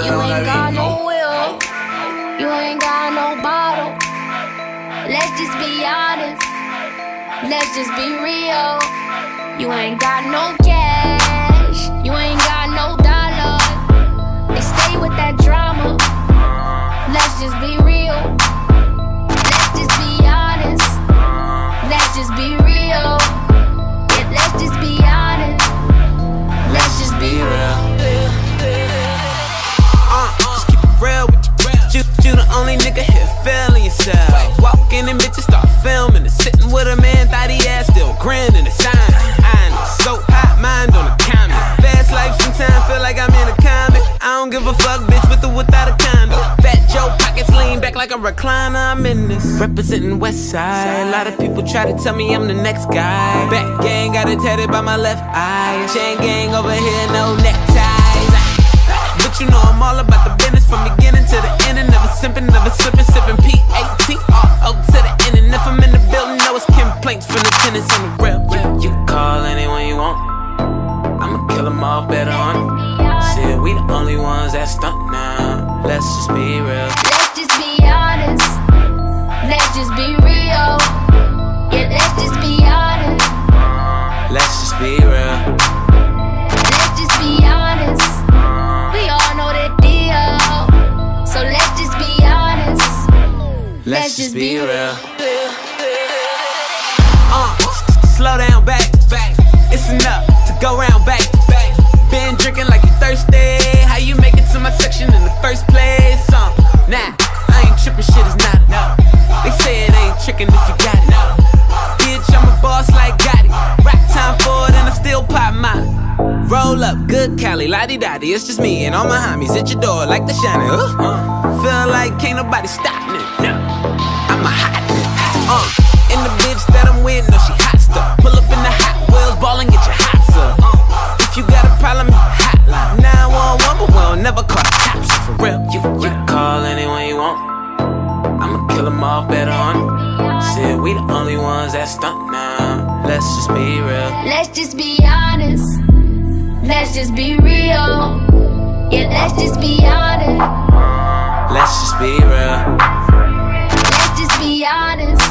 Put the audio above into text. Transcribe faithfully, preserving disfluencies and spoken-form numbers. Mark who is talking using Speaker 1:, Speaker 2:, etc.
Speaker 1: You ain't got no will, you ain't got no bottle. Let's just be honest, let's just be real. You ain't got no cash, you ain't got no dollars. They stay with that drama. Let's just be real. Let's just be honest. Let's just be real. Yeah, let's just be honest. Let's just be real.
Speaker 2: Uh, just keep it real with you. You, you the only nigga here feeling yourself. Walking in bitches start filming and sitting with a man, thought he ass still grinning the sign. I know, so hot, mind on the comment. Fast life sometimes feel like I'm in a comic. I don't give a fuck, bitch, with or without a condo. Fat Joe pockets lean back like a recliner. I'm in this representing West Side. A lot of people try to tell me I'm the next guy. Back gang got it tatted by my left eye. Chain gang over here, no neckties. But you know I'm all about the business from beginning to the end. And never simping, never slipping, sipping P A T R O to the end. And if I'm in the building, know it's complaints from the tenants on the grill. You, you can call anyone you want, I'ma kill them all better on it. Said we the only ones that stunt now. Let's just be real.
Speaker 1: Let's just be honest. Let's just be real. Yeah, let's just be honest.
Speaker 2: Let's just be real.
Speaker 1: Let's just be honest. We all know the deal. So let's just be honest.
Speaker 2: Let's just be real. Uh, slow down, back, back. It's enough to go round, back, back. Been drinking like you thirsty. How you make it to my section in the first place? Uh, nah, I ain't tripping, shit is not enough. They say it ain't tricking if you got it. Bitch, I'm a boss like Gotti. Rap time for it and I still pop mine. Roll up, good Cali, lottie-dottie. It's just me and all my homies at your door like the shiny. Uh, feel like can't nobody stop me. I'm a hot nigga. Uh, and the bitch that I'm with, no, she hot stuff. Pull up in the Hot Wheels, ball and get your hots up. Uh, if you got a problem, hotline nine one one, but we'll never call the cops for real. You, you can call anyone you want, I'ma kill them all better on it. Said we the only ones that stunt now. Let's just be real.
Speaker 1: Let's just be honest. Let's just be real. Yeah, let's just be honest.
Speaker 2: Let's just be real.
Speaker 1: Let's just be honest.